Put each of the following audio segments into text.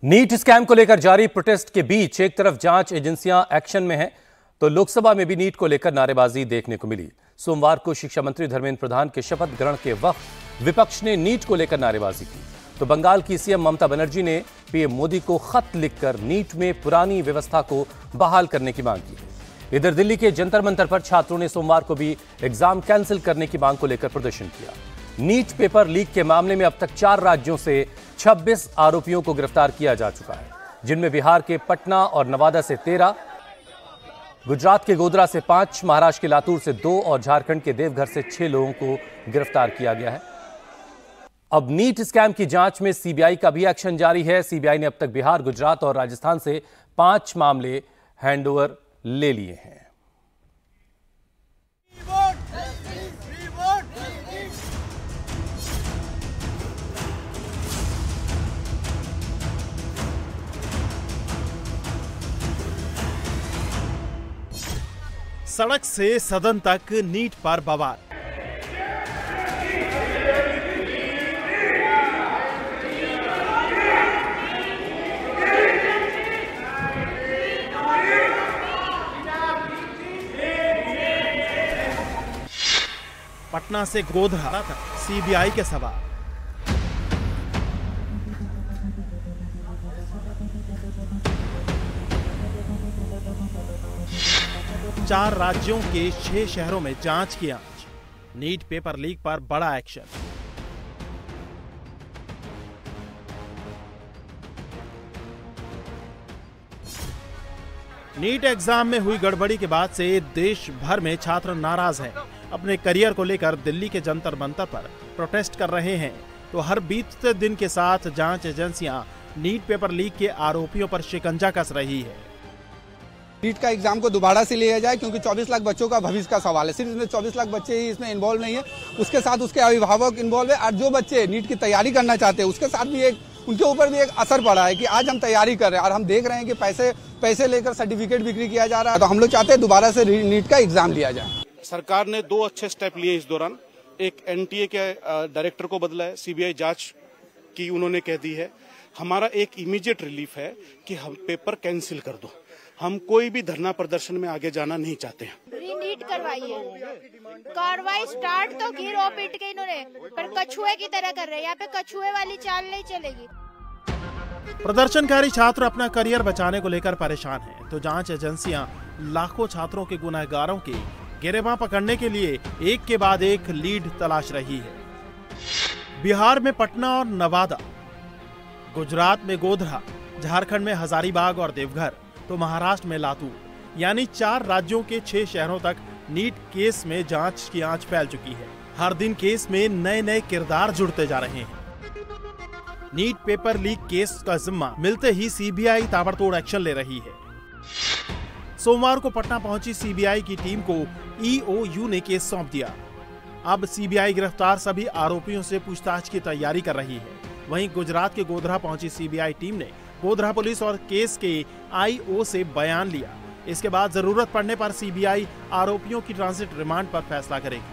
NEET scam को लेकर जारी प्रोटेस्ट के बीच एक तरफ जांच एजेंसियां एक्शन में हैं, तो लोकसभा में भी नीट को लेकर नारेबाजी देखने को मिली। सोमवार को शिक्षा मंत्री धर्मेंद्र प्रधान के शपथ ग्रहण के वक्त विपक्ष ने नीट को लेकर नारेबाजी की, तो बंगाल की सीएम ममता बनर्जी ने पीएम मोदी को खत लिखकर नीट में पुरानी व्यवस्था को बहाल करने की मांग की। इधर दिल्ली के जंतर मंतर पर छात्रों ने सोमवार को भी एग्जाम कैंसिल करने की मांग को लेकर प्रदर्शन किया। नीट पेपर लीक के मामले में अब तक 4 राज्यों से 26 आरोपियों को गिरफ्तार किया जा चुका है, जिनमें बिहार के पटना और नवादा से 13, गुजरात के गोधरा से 5, महाराष्ट्र के लातूर से 2 और झारखंड के देवघर से 6 लोगों को गिरफ्तार किया गया है। अब नीट स्कैम की जांच में सीबीआई का भी एक्शन जारी है। सीबीआई ने अब तक बिहार, गुजरात और राजस्थान से 5 मामले हैंडओवर ले लिए हैं। सड़क से सदन तक नीट पर बवाल। पटना से गोधरा तक सीबीआई के सवाल। चार राज्यों के 6 शहरों में जांच की आंच। नीट पेपर लीक पर बड़ा एक्शन। नीट एग्जाम में हुई गड़बड़ी के बाद से देश भर में छात्र नाराज हैं। अपने करियर को लेकर दिल्ली के जंतर मंतर पर प्रोटेस्ट कर रहे हैं, तो हर बीतते दिन के साथ जांच एजेंसियां नीट पेपर लीक के आरोपियों पर शिकंजा कस रही है। नीट का एग्जाम को दोबारा से लिया जाए, क्योंकि 24 लाख बच्चों का भविष्य का सवाल है। सिर्फ इसमें 24 लाख बच्चे ही इसमें इन्वॉल्व नहीं है, उसके साथ उसके अभिभावक इन्वॉल्व है, और जो बच्चे नीट की तैयारी करना चाहते हैं उसके साथ भी उनके ऊपर भी एक असर पड़ा है कि आज हम तैयारी कर रहे हैं और हम देख रहे हैं कि पैसे लेकर सर्टिफिकेट बिक्री किया जा रहा है। तो हम लोग चाहते हैं दोबारा से नीट का एग्जाम लिया जाए। सरकार ने 2 अच्छे स्टेप लिए इस दौरान। एक एनटीए के डायरेक्टर को बदला है, सीबीआई जांच की उन्होंने कह दी है। हमारा एक इमीडिएट रिलीफ है कि हम पेपर कैंसिल कर दो। हम कोई भी धरना प्रदर्शन में आगे जाना नहीं चाहते हैं। रीनीट करवाइए, कार्रवाई स्टार्ट तो की रो पीट के इन्होंने, पर कछुए की तरह कर रहे हैं। यहाँ पे कछुए वाली चाल नहीं चलेगी। प्रदर्शनकारी छात्र अपना करियर बचाने को लेकर परेशान हैं, तो जांच एजेंसियां लाखों छात्रों के गुनहगारों के गिरबां पकड़ने के लिए एक के बाद एक लीड तलाश रही है। बिहार में पटना और नवादा, गुजरात में गोधरा, झारखंड में हजारीबाग और देवघर, तो महाराष्ट्र में लातूर, यानी 4 राज्यों के 6 शहरों तक नीट केस में जांच की आंच फैल चुकी है। हर दिन केस में नए नए किरदार जुड़ते जा रहे हैं। नीट पेपर लीक केस का जिम्मा मिलते ही सीबीआई ताबड़तोड़ एक्शन ले रही है। सोमवार को पटना पहुंची सीबीआई की टीम को ईओयू ने केस सौंप दिया। अब सीबीआई गिरफ्तार सभी आरोपियों से पूछताछ की तैयारी कर रही है। वहीं गुजरात के गोधरा पहुंची सीबीआई टीम ने गोधरा पुलिस और केस के आईओ से बयान लिया। इसके बाद जरूरत पड़ने पर सीबीआई आरोपियों की ट्रांजिट रिमांड पर फैसला करेगी।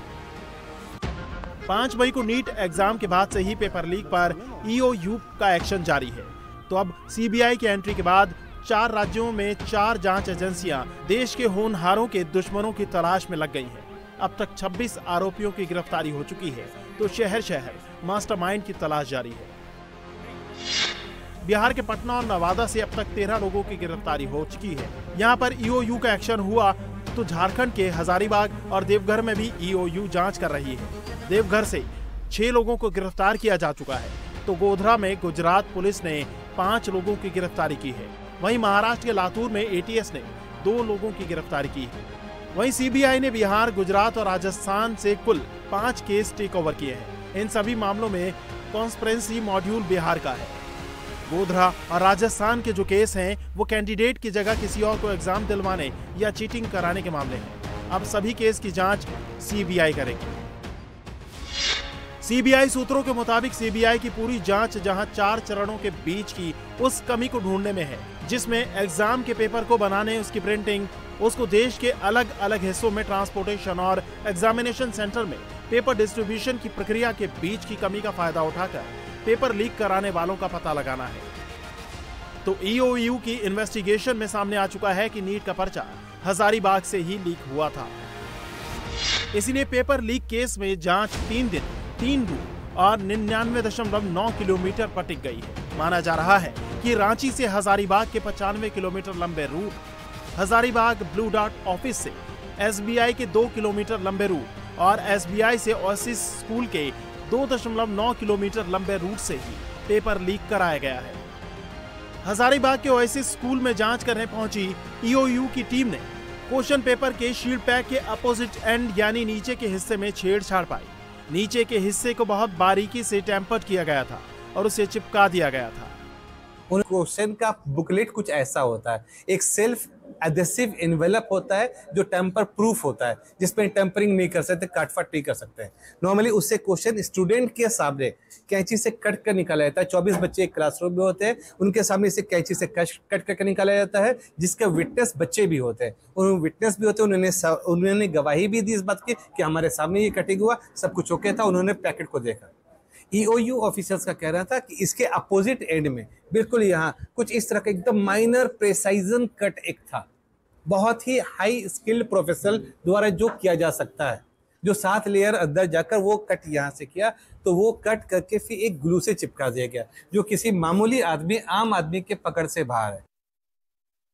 5 मई को नीट एग्जाम के बाद से ही पेपर लीक पर ईओयू का एक्शन जारी है। तो अब सीबीआई की एंट्री के बाद 4 राज्यों में 4 जांच एजेंसियां देश के होनहारों के दुश्मनों की तलाश में लग गई हैं। अब तक 26 आरोपियों की गिरफ्तारी हो चुकी है, तो शहर शहर मास्टरमाइंड की तलाश जारी है। बिहार के पटना और नवादा से अब तक 13 लोगों की गिरफ्तारी हो चुकी है। यहाँ पर ईओयू का एक्शन हुआ, तो झारखंड के हजारीबाग और देवघर में भी ईओयू जांच कर रही है। देवघर से 6 लोगों को गिरफ्तार किया जा चुका है, तो गोधरा में गुजरात पुलिस ने 5 लोगों की गिरफ्तारी की है। वहीं महाराष्ट्र के लातूर में एटीएस ने 2 लोगों की गिरफ्तारी की है। वहीं सीबीआई ने बिहार, गुजरात और राजस्थान से कुल 5 केस टेक ओवर किए हैं। इन सभी मामलों में कॉन्स्पिरेसी मॉड्यूल बिहार का है। गोधरा और राजस्थान के जो केस हैं, वो कैंडिडेट की जगह किसी और को एग्जाम दिलवाने या चीटिंग कराने के मामले हैं। अब सभी केस की जांच सीबीआई करेगी। सीबीआई सूत्रों के मुताबिक सीबीआई की पूरी जांच जहां 4 चरणों के बीच की उस कमी को ढूंढने में है, जिसमें एग्जाम के पेपर को बनाने, उसकी प्रिंटिंग, उसको देश के अलग अलग हिस्सों में ट्रांसपोर्टेशन और एग्जामिनेशन सेंटर में पेपर डिस्ट्रीब्यूशन की प्रक्रिया के बीच की कमी का फायदा उठाकर पेपर लीक कराने वालों का पता लगाना है। तो EOU की इन्वेस्टिगेशन में सामने आ चुका है कि नीट का पर्चा हजारीबाग से ही लीक हुआ था। इसीलिए पेपर लीक केस में जांच 3 दिन 3 रूट और 99.9 किलोमीटर पर टिक गई है। माना जा रहा है कि रांची से हजारीबाग के 95 किलोमीटर लंबे route, Hazaribagh blue dot office से SBI के 2 किलोमीटर लंबे रूट और SBI से ओएसिस स्कूल के 2.9 किलोमीटर लंबे रूट से ही पेपर लीक कराया गया है। हजारीबाग के ओएसिस स्कूल में जांच करने पहुंची EOU की टीम ने क्वेश्चन पेपर के शील्ड पैक के अपोजिट एंड यानी नीचे के हिस्से में छेड़छाड़ पाई। नीचे के हिस्से को बहुत बारीकी से टेम्पर्ड किया गया था और उसे चिपका दिया गया था। उन क्वेश्चन का बुकलेट कुछ ऐसा होता है, एक सेल्फ एडेसिव एनवेलप होता है जो टेम्पर प्रूफ होता है, जिसमें टेम्परिंग नहीं कर सकते, काटफाट नहीं कर सकते हैं। नॉर्मली उससे क्वेश्चन स्टूडेंट के सामने कैंची से कट कर निकाला जाता है। 24 बच्चे एक क्लासरूम में होते हैं, उनके सामने इसे कैंची से कट करके निकाला जाता है, जिसके विटनेस बच्चे भी होते हैं। उन विटनेस भी होते हैं, उन्होंने गवाही भी दी इस बात की कि हमारे सामने ये कटिंग हुआ, सब कुछ ओके था। उन्होंने पैकेट को देखा। EOU ऑफिसर्स का कहना था कि इसके अपोजिट एंड में बिल्कुल यहाँ कुछ इस तरह का एकदम माइनर प्रेसाइजन कट एक था, बहुत ही हाई स्किल्ड प्रोफेशनल द्वारा जो किया जा सकता है, जो 7 लेयर अंदर जाकर वो कट यहाँ से किया, तो वो कट करके फिर एक ग्लू से चिपका दिया गया, जो किसी मामूली आदमी, आम आदमी के पकड़ से बाहर है।